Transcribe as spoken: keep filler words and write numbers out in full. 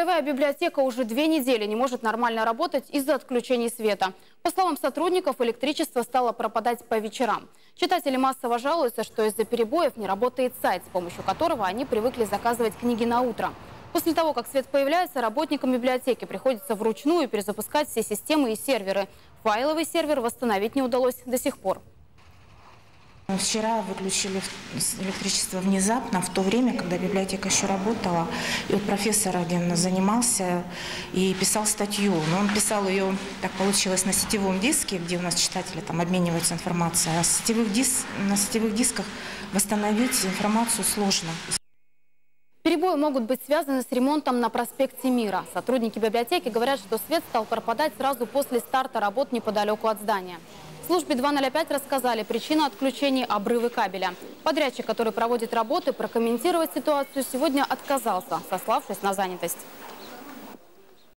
Краевая библиотека уже две недели не может нормально работать из-за отключений света. По словам сотрудников, электричество стало пропадать по вечерам. Читатели массово жалуются, что из-за перебоев не работает сайт, с помощью которого они привыкли заказывать книги на утро. После того, как свет появляется, работникам библиотеки приходится вручную перезапускать все системы и серверы. Файловый сервер восстановить не удалось до сих пор. Вчера выключили электричество внезапно, в то время, когда библиотека еще работала. И вот профессор один занимался и писал статью. Но он писал ее, так получилось, на сетевом диске, где у нас читатели там обмениваются информацией. А сетевых дис... на сетевых дисках восстановить информацию сложно. Перебои могут быть связаны с ремонтом на проспекте Мира. Сотрудники библиотеки говорят, что свет стал пропадать сразу после старта работ неподалеку от здания. В службе два ноль пять рассказали причину отключения — обрывы кабеля. Подрядчик, который проводит работы, прокомментировать ситуацию сегодня отказался, сославшись на занятость.